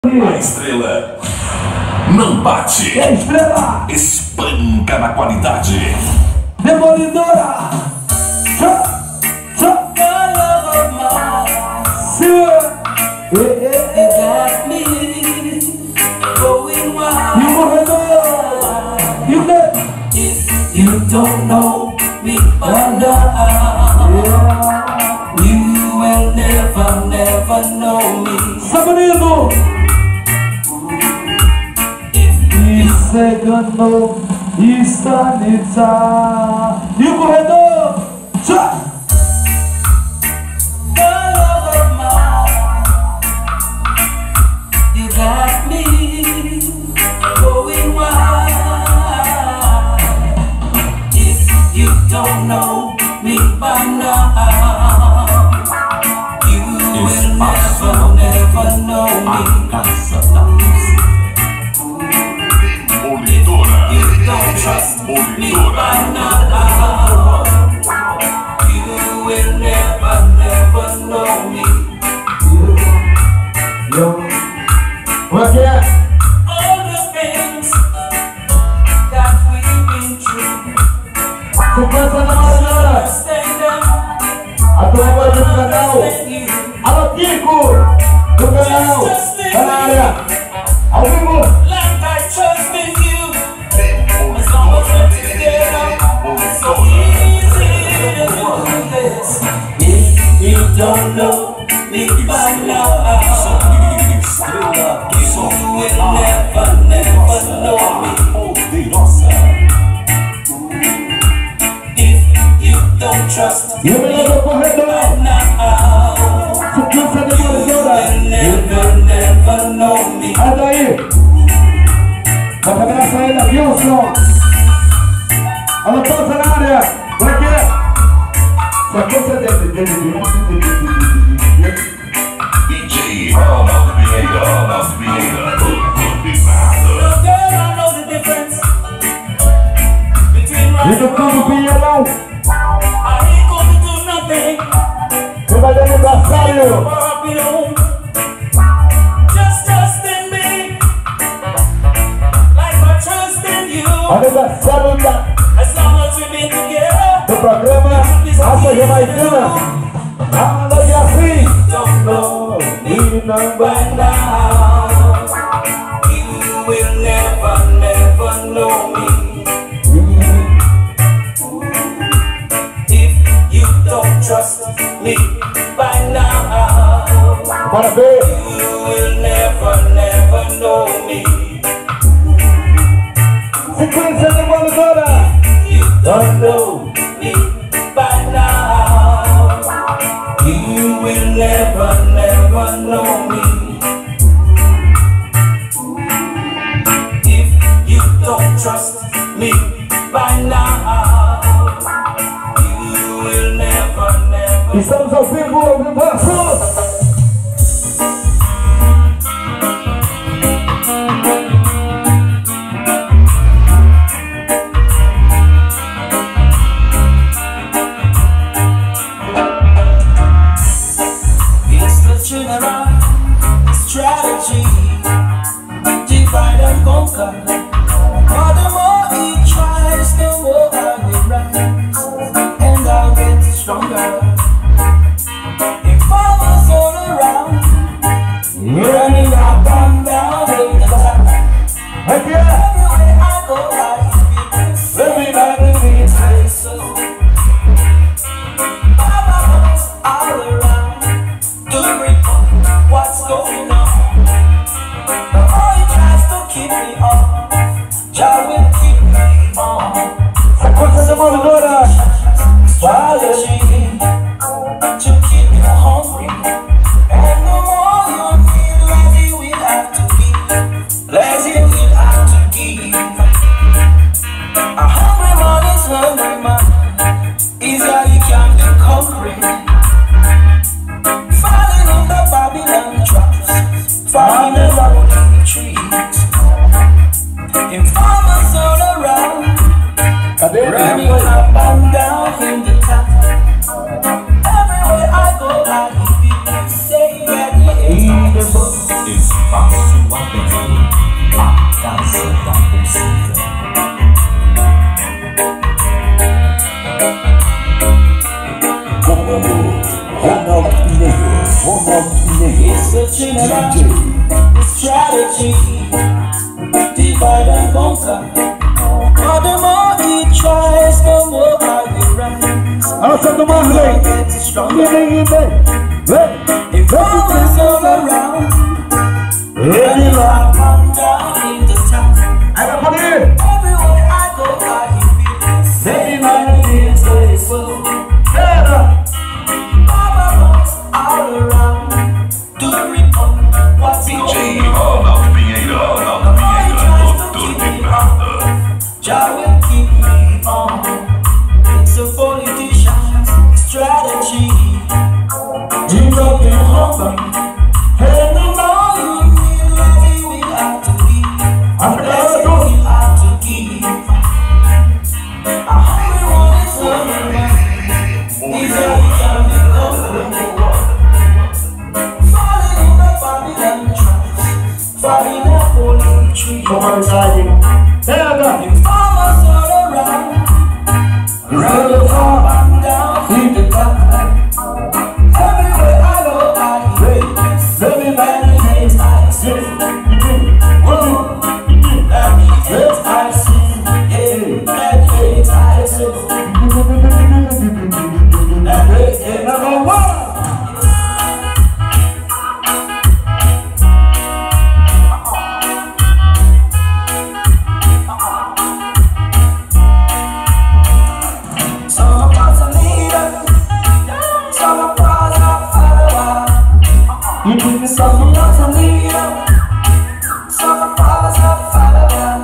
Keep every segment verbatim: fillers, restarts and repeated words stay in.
A estrela não bate. É estrela. Espanca na qualidade. Demolidora. Tchau, tchau. E o corredor. E o que? If you don't know me by now, you will never, never know me. Sabonino. E cegano está nessa. E o corredor. Tchau. You got me going wild. If you don't know me by now, you will never, never know me. Casa da música. Demolidora. You don't trust me by now, you will never, never know me. Yo. Como é que é? All the things that we've been through, Sequência da Maranhão. understand them, A turma do canal. understand you. Alô, Kiko. Do canal. Tá na área. Ao vivo. Like I trust in you, as long as we're together, so easy to do this. If you don't know me by now, Estrela do you som. will never, never know me. Poderosa. If you don't trust E o melhor do corredor. now, Sequência demolidora. you will never, never know me. Sai daí. Vai pra minha saída, Wilson. Alô, pausa na área. Como é que é? Sequência de... D J Ronaldo Pinheiro. Ronaldo Pinheiro. Combinado. Girl, I know the difference between E right do and campo wrong. Pinheirão. I ain't gonna do nothing Quem vai de aniversário? for up your own. Just trust in me, like I trust in you. Aniversário da, As long as we've been together, do programa Raça Jamaicana. Alô, Yassin. don't know E não by vai now. You will never, never know me. If you don't trust me by now, Bora ver. you will never, never know me. Sequência demolidora. You don't know me by now, you will never, never know me. If you don't trust me by now, you will never, never. Estamos ao vivo, ao vivo. It's the general strategy, divide and conquer. But the more he tries, the more I will rise, and I'll get stronger. If I was all around, running up and down in the top, Aqui é. everywhere I go, I feel Everybody needs I so. All around to bring up what's going on. The more he tries to keep me up, Jah will keep me on. Sequência demolidora. Strategy to keep you hungry, and the more you feel lazy, will have to give. Lazy will have to give. A hungry man is hungry man. Easier he can be hungry. Falling in the Babylon traps, falling in the trees. Informers all around, Cadê? running up and down in the top. Everywhere I go, I feel say that yeah. Is Passo Aberto, a casa da música. Comando Ronaldo Pinheiro, Ronaldo Pinheiro, It's a general strategy, divide and conquer. But the more he tries, the more I will rise. Alô, Santo Marley! Vem, vem, vem! If I was all around, Ele lá! I'm down in the town. Aí vai poder! Everywhere I go, I hear people say my name so slow. Era! Baba boys all around to report what's D going J on. Ronaldo Pinheiro, Ronaldo Pinheiro, doutor de prata. Jah will keep me on. It's a politician's strategy. You don't get hungry. And the more you feel like we will have to give. Blessing we have to give. A hungry one is hungry. He's every time we come from the war. Falling in the Babylon trance. Falling in a falling tree. Pega! If farmers all around, round the farm and down in the town. Everywhere I go, I hear let me meditate, I sing. Whoa, meditate, I sing. Yeah, meditate, I sing. Meditate, number one. Some of us are leaders, some of us are followers. Some of us are leaders, some of us are followers.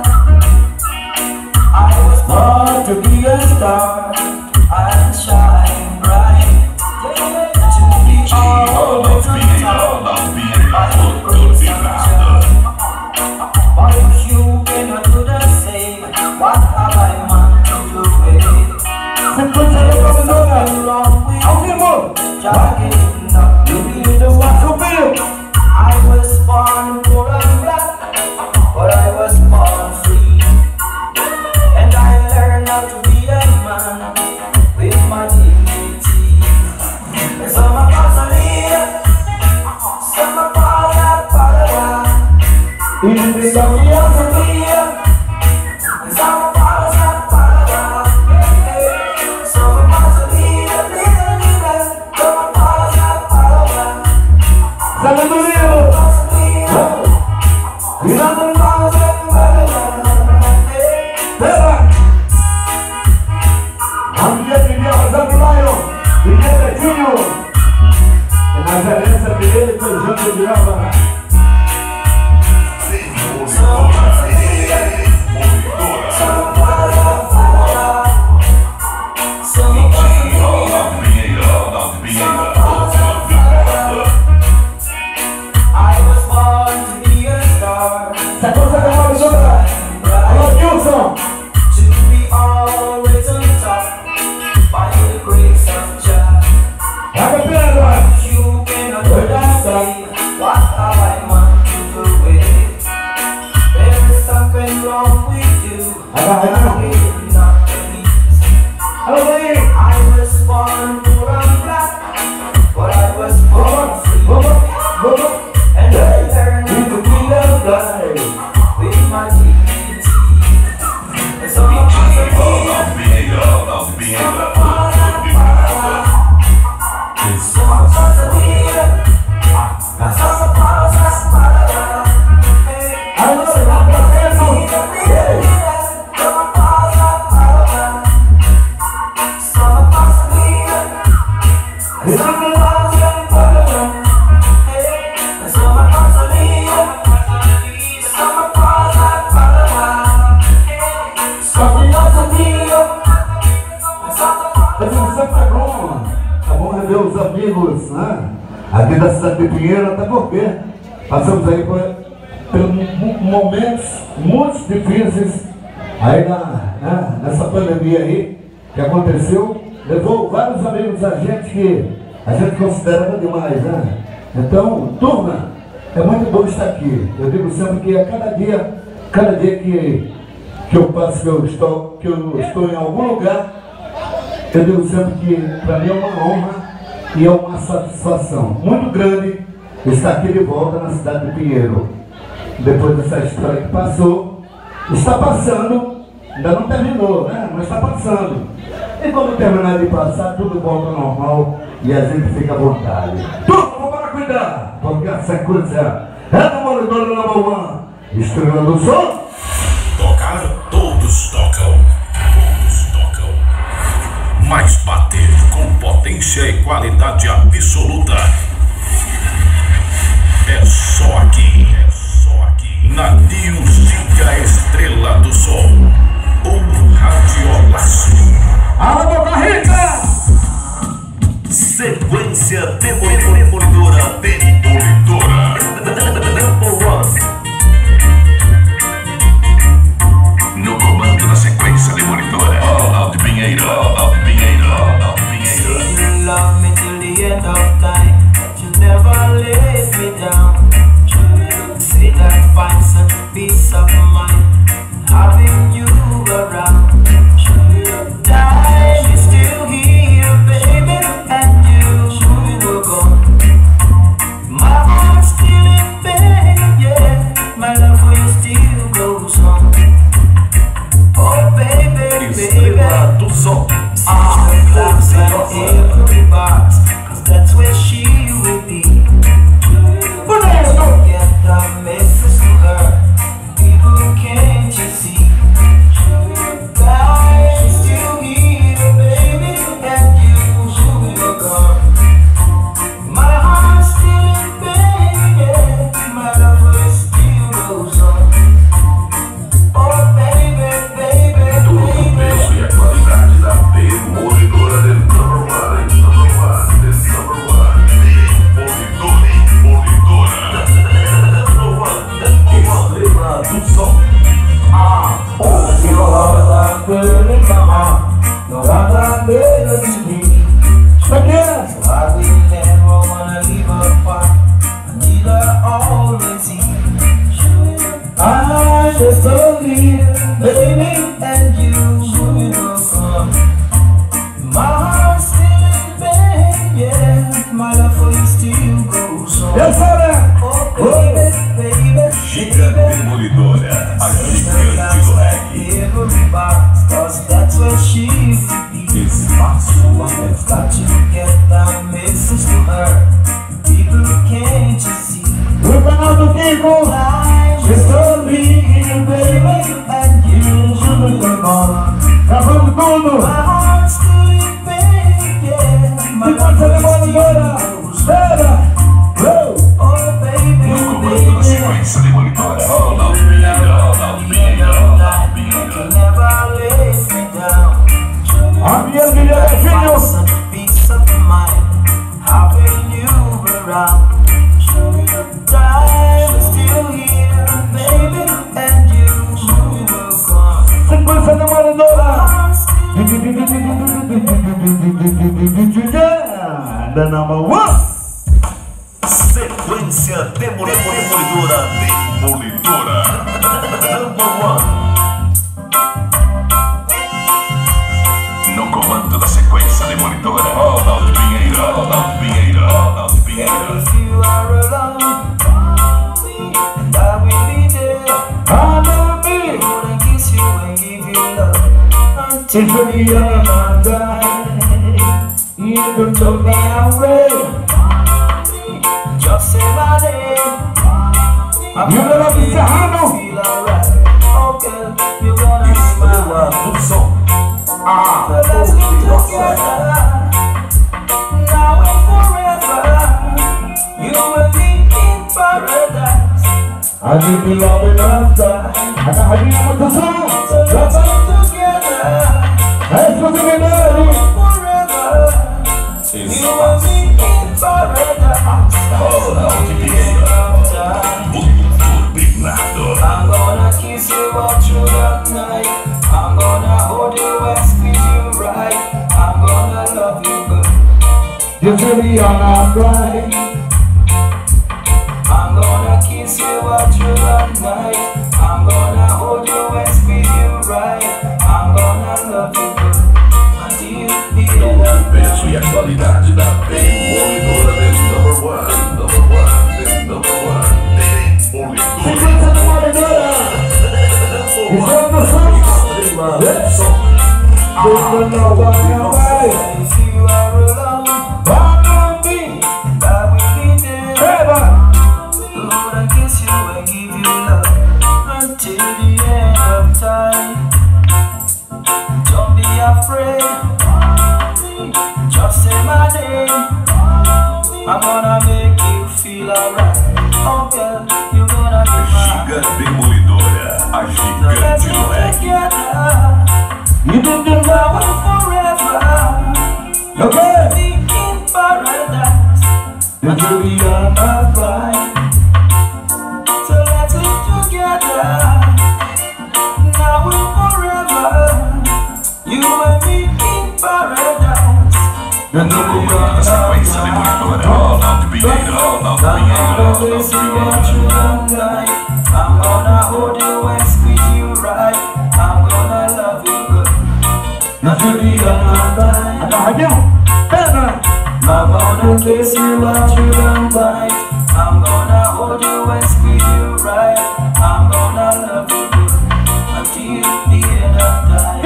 I was born to be a star and shine bright. To be all Ronaldo the Pinheiro, time. Ronaldo Pinheiro, doutor de prata. But if you cannot do the same, what have I man to do with it? Sequência de Comandona! Ao vivo! Jogging up to be the one. Subiu! I was born poor and black, but I was born free. And I learned how to be a man with my dignity. And some of us are leaders, some of us are followers. E Some of us are leaders, and some of us are followers. Some of us are leaders, leaders, leaders. Some of us are followers. Sabedoria! Virando Pera! Vamos ver primeiro, Rosando Lion! Primeiro Betinho! E na gerência dele, foi o Janto de Alva. Ronaldo Pinheiro, Ronaldo Pinheiro, doutor de prata. I was born to be a star, Sequência de Comandona! Alô, Gilson! to be always on top, by the grace of Jah. Água Pedra! You cannot do the same, what have I man to do with it? There is something wrong with you, I will not believe. Alô, Daí! I was born poor and black, but I was born free. Vamos! Vamos! And I learned to be a guy with my dignity. And so I was a Ronaldo Pinheiro, Ronaldo Pinheiro, doutor de prata. so I was a leader, and so I was a follower. Alô, So I was a leader, leader, leader, so I was a follower. So I was a leader, and so I was a follower. And so I was a leader, so I was a follower. So I was a leader, and so I Mas o Santo tá bom, tá bom rever os amigos, né? Aqui da cidade de Pinheiro, até porque passamos aí por, por momentos muito difíceis aí na, né, nessa pandemia aí que aconteceu, levou vários amigos da gente que a gente considerava demais, né? Então, turma, É muito bom estar aqui. Eu digo sempre que a cada dia, cada dia que, que eu passo, que eu, estou, que eu estou em algum lugar, eu digo sempre que para mim é uma honra e é uma satisfação muito grande estar aqui de volta na cidade de Pinheiro. Depois dessa história que passou, está passando, ainda não terminou, né? Mas está passando. E quando terminar de passar, tudo volta ao normal e a gente fica à vontade. Tudo, vamos para cuidar, porque a sequência é do Demolidor número um, Estrela do Som. Tocar, todos tocam. Todos tocam. Mas bater com potência e qualidade absoluta é só aqui. É só aqui. Na Nilzinga Estrela do Som. O Radiolaço. Alô, Boca Rica! Sequência demolidora. Demolidora. Number one. No comando da sequência demolidora. All out Pinheiro. All out Pinheiro. All out Pinheiro. You love me till the end of time, but you never let me down. Say that finds some peace of mind, having you around. Time is still here, baby, and you were gone. My heart's still in pain, yeah. My love for you still goes on. Oh, baby, baby. Estrela do Som. Ah, claps and every box, cause that's where she will be. Get the message to her, people, can't you see? Time is still here, baby, and you were gone. My heart's still in pain, yeah. My love for you still goes on. Oh, baby, baby, Todo o peso e a qualidade da demolidora de number one. Number one. The number one. Demolidora. Estrela do Som. ah, oh, you are the girl in my heart, no other girl than me. Again! So I will never wanna leave her apart, I need her always here. I just told you, baby, and you were gone. My heart's still in pain, yeah. My love for you still goes on. Yes, sir! Oh, baby, baby, Giga Demolidora. A gigante do reggae. every box, cause that's where she will be. Espaço I've got to get that message to her, people, can't you see? O canal do Kiko! Time is Estou here, baby, and you should be gone. gravando tudo! My heart's still in pain, yeah. My Sequência love Demolidora! still goes on. Espera! Oh! Oh, baby, no comando da sequência demolidora. All out Pinheiro. All out Pinheiro. All out Pinheiro. never let me down. A minha filha é filho! Some peace of mind, having you around. Time is still here, baby, and you were gone. Sequência Demolidora! I'm still The number one! Sequência demolidora. Demolidora. Number one. No comando da sequência demolidora. All out Pinheiro. All out Pinheiro. All out Pinheiro. if you are alone, and I will be there. I will be! Gonna kiss you and give you love until If we are not dying, you don't talk me away. just say my name. I'm You gonna love make me, Serrano. you feel alright. Okay, you wanna be Estrela mine. do Som. Ah! So let's go together, now and forever. You and me in paradise. A gente love nossa, a carrinha muito som. So let's go together, A exclusividade. forever. You and me in paradise. All out Pinheiro. Muito turbinado. I'm gonna kiss you all through the night. I'm gonna hold you and squeeze you right. I'm gonna love you good. You really are not right. I'm gonna night. I'm gonna hold you and squeeze you right. I'm gonna love you until the end of Peso e a qualidade da Demolidora is number one, number one, is number one. Demolidora. Sequência Demolidora. Estamos no som. Don't know what you're right. If you are alone, walk on me, I will be there. Lord, I kiss you and give you love until the end of time. Don't be afraid, just say my name. I'm gonna make you feel alright. Oh girl, you're gonna be mine. Giga Demolidora, a gigante do reggae. You did the Now and forever, okay. in paradise. You do the My bride, so let's live together. Now and forever, you and me in paradise. You do No comando da sequência Demolidora, Ronaldo Pinheiro, Ronaldo Pinheiro, Ronaldo Pinheiro. I'm gonna hold you and squeeze you right. I'm gonna love you good. the I'm gonna kiss you until I'm right. I'm gonna hold you and squeeze you right. I'm gonna love you good until the end of time.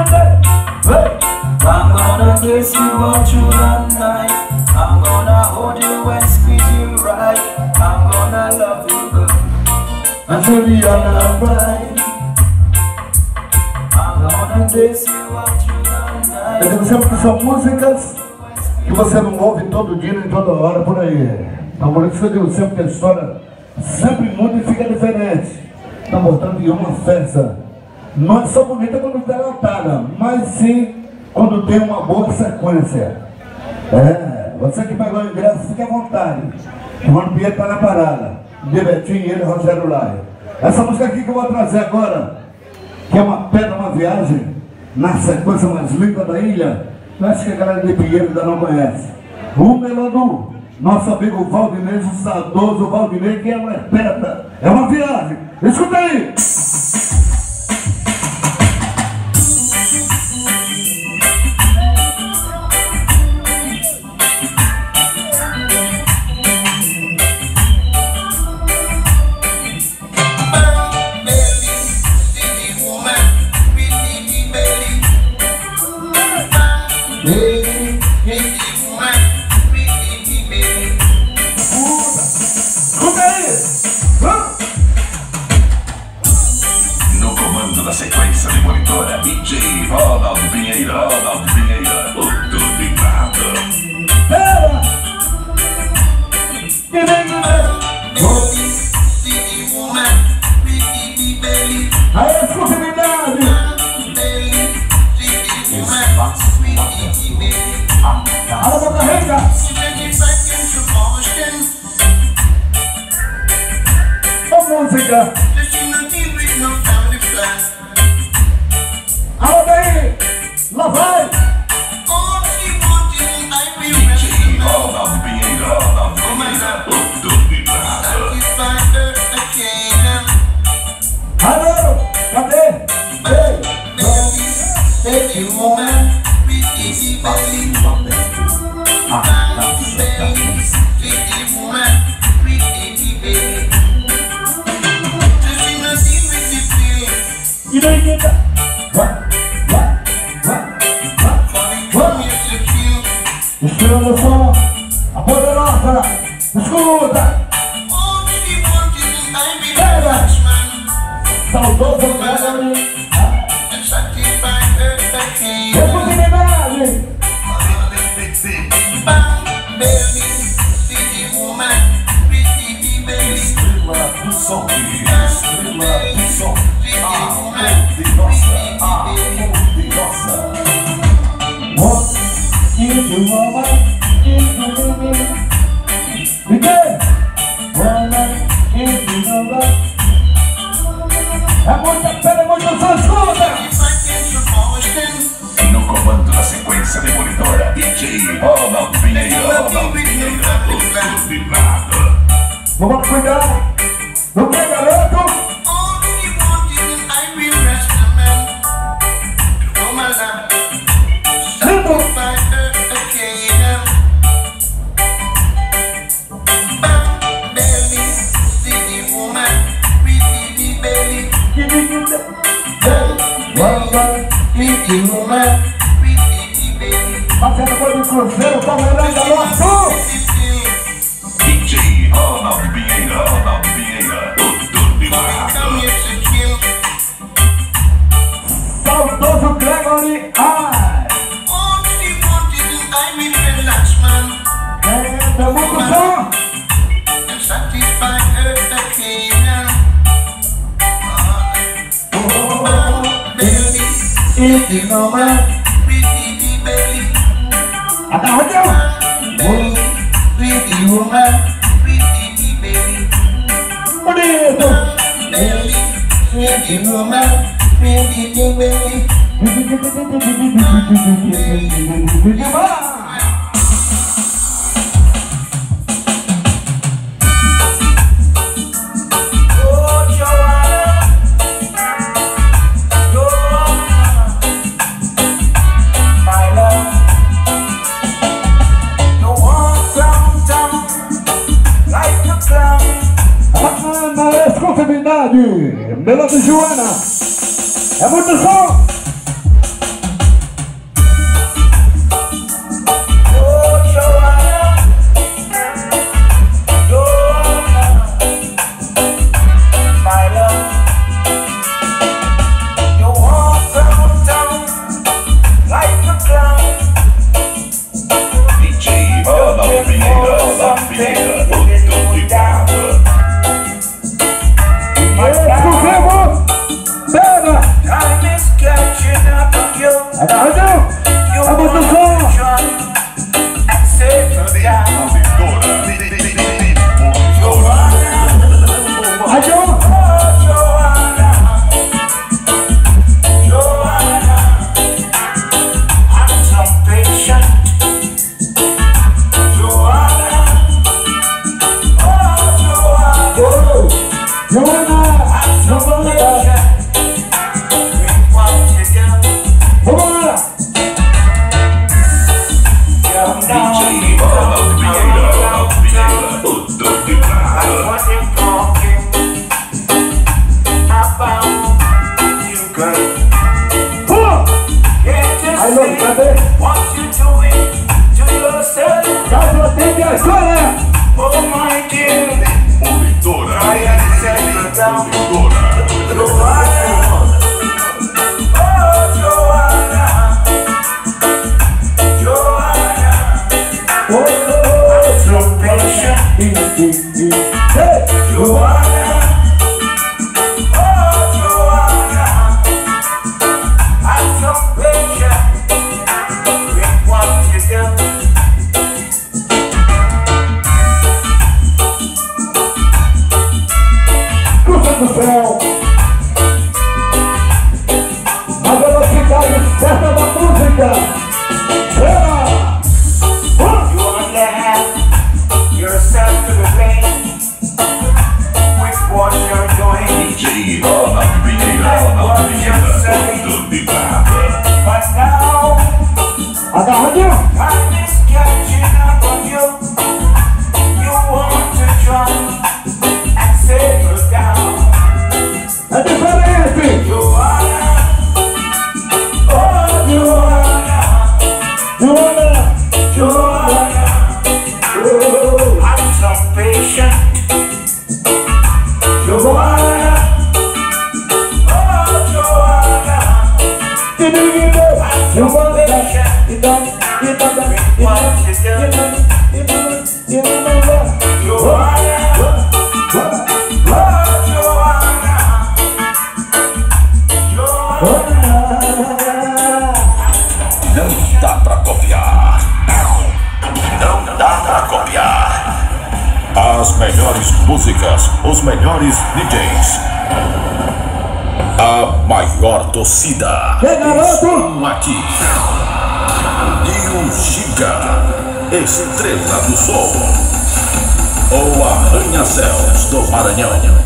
I'm gonna kiss you all through the night. I'm gonna hold you and squeeze you right. I'm gonna love you good until the end of time. I'm gonna kiss you all through the night. Eu digo sempre que são músicas que você não ouve todo dia nem toda hora por aí. Então por isso eu digo sempre que a história sempre muda e fica diferente. Então portanto em uma festa não é só bonita quando está lotada, mas sim quando tem uma boa sequência. É, você que pagou o ingresso, fique à vontade. O Mano Pinheiro está na parada. De Betinho e ele, Rogério Laia. Essa música aqui que eu vou trazer agora, que é uma pedra, uma viagem, na sequência mais linda da ilha, eu acho que a galera de Pinheiro ainda não conhece. O Melonu, nosso amigo Valdinei, o saudoso Valdinei, que é uma pedra, é uma viagem. Escuta aí! No comando da sequência Demolidora, D J Ronaldo Pinheiro, Ronaldo Pinheiro, o tudo e nada. Pera! Que vem a exclusividade! Cala a boca, rega! Ô música! Alô daí! Lá vai! D J Ronaldo Pinheiro, Ronaldo Pinheiro, o tudo e nada. Alô! Cadê? Ei! Baby woman, pretty belly. Ah, tá certo. Pretty woman, pretty belly. Just in the deep with the feeling. E daí, quinta? Vai! Vai! Vai! Vai! Vai! Estrela do som, a poderosa, escuta! Pega! Saudoso Melody, responsabilidade! Estrela do som, estrela do som, a poderosa, a poderosa. What if you want if you baby? Again! Woman, if you know that. É muita pena, muita escuta! No comando da sequência Demolidora, D J Ronaldo Pinheiro, Ronaldo Pinheiro, o tudo e nada. Vamos cuidar! Não quer garoto? Fazendo coisa de cruzeiro, Palmeiranda, Norte. D J Ronald Pinheira, Ronald Pinheira, tudo de barraca. Saudoso Gregory I. É muito bom. If you know my pretty belly, Até onde eu? pretty woman, pretty belly, Bonito. belly, pretty woman, pretty belly. Melody Joana, é muito som. D J Ronald Pinheira, Ronald Pinheira, tudo de barraca. Time is catching up on you. É da onde eu? É muito som. And settle down. Rádio. Não dá pra copiar. Não dá pra copiar. As melhores músicas, os melhores D Js. A maior torcida. Estão aqui. Nil Giga, Estrela do Sol. O Arranha-Céus do Maranhão.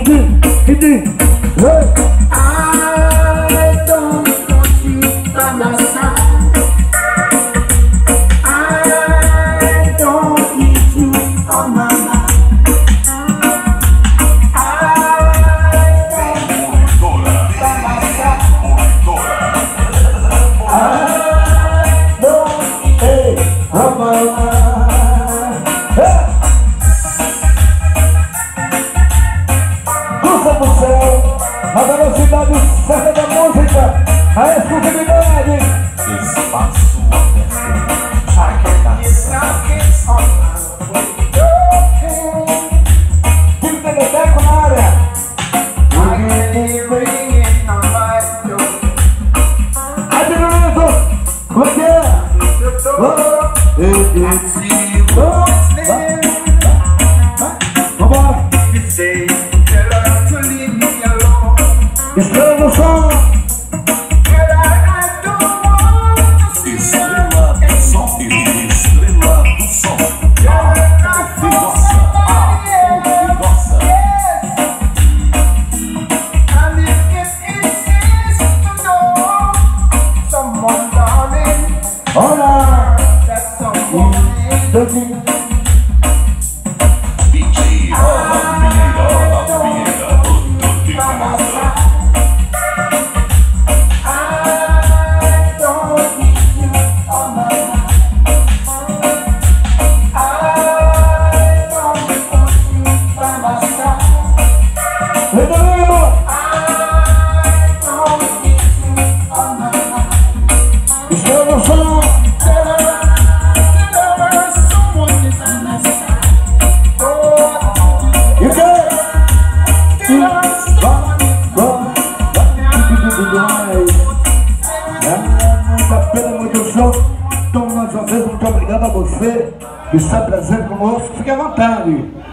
assim, e diz, hey. I don't want you by my side. I don't need you on my mind. I don't want you by my side. I don't, Hey, on my mind. Hey. Cruza pro céu, a velocidade certa da música, a exclusividade. Espaço it's not it's on my way. Time Tereteco na área. I can hear ringing on my door. Adriano, como é que é? Oh, ei, ei. See what's there. Vambora. You say tell her to leave me alone. Estrela no som. Tell her I don't want to see Estrela her. do Som. Estrela do Som. Tell her I E found nossa, somebody e else. nossa. Yes. And if it exists to know someone, darling, Olha. that someone is Daqui. D J Alan Vieira, Alan Vieira, do de Canadá. I don't need you on my mind. I don't want you by my side. Redondo. I don't need you on my mind. Estrela no som. Tell her, tell her someone is on my side. Oh, E o quê? tell her someone is Vamos. É muita pena, muito show. Então, mais uma vez, muito obrigado a você que está presente conosco. Fique à vontade.